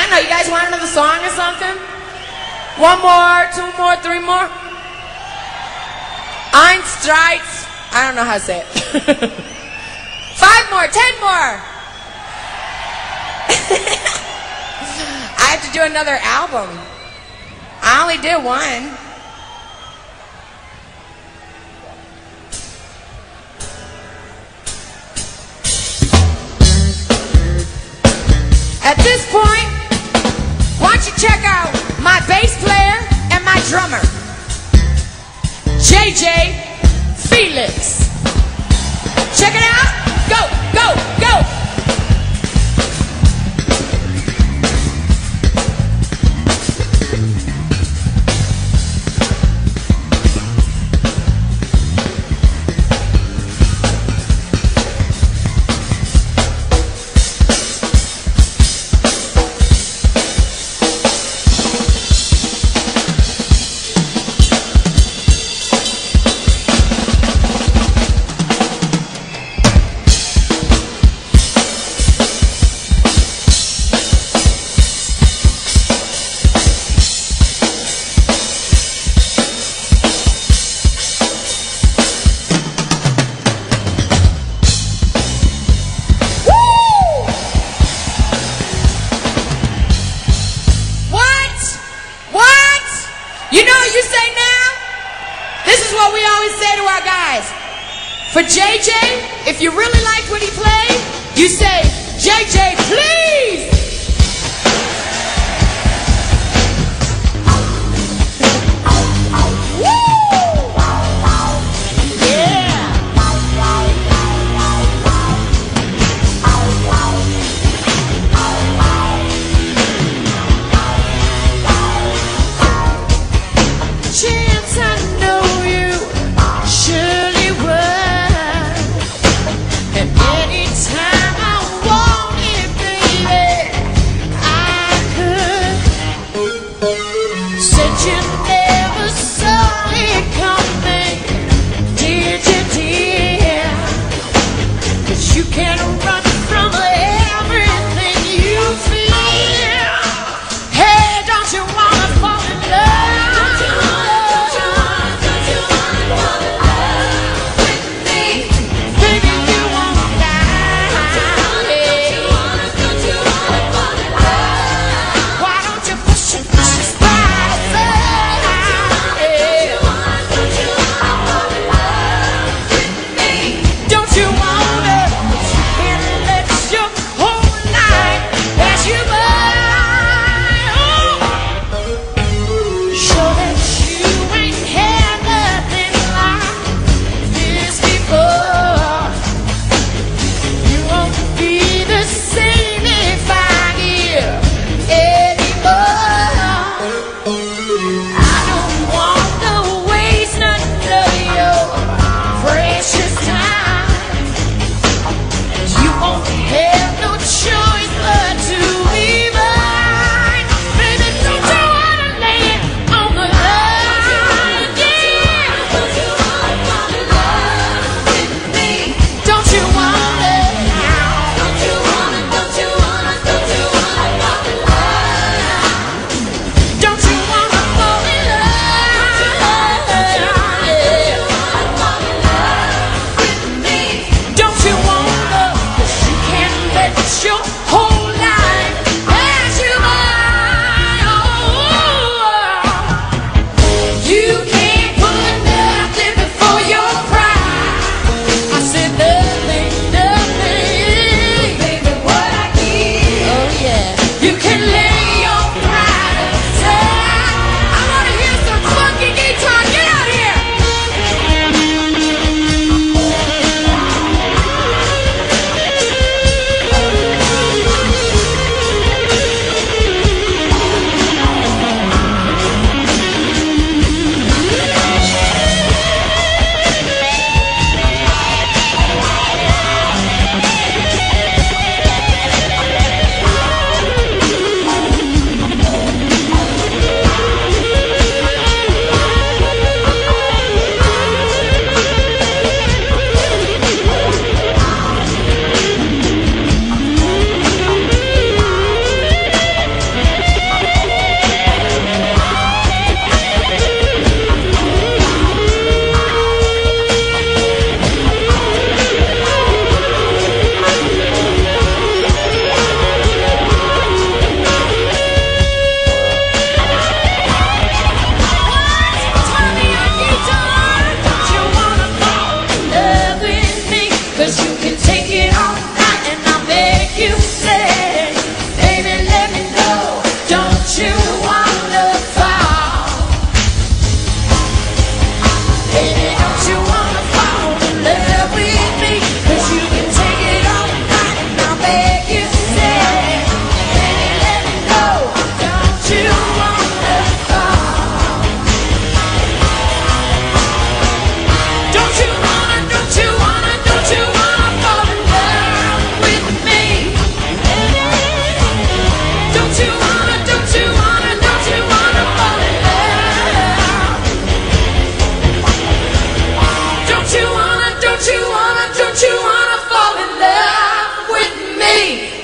don't know, you guys want another song or something? One more, two more, three more? Einstreits. I don't know how to say it. 5 more, 10 more. I have to do another album. I only did one. At this point, why don't you check out my bass player and my drummer, JJ Felix. Check it out. Go, go, go. For JJ, if you really liked what he played, you say, JJ, please!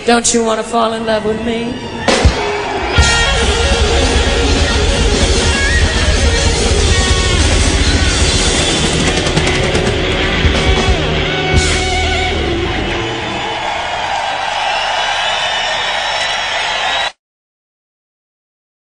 Don't you want to fall in love with me?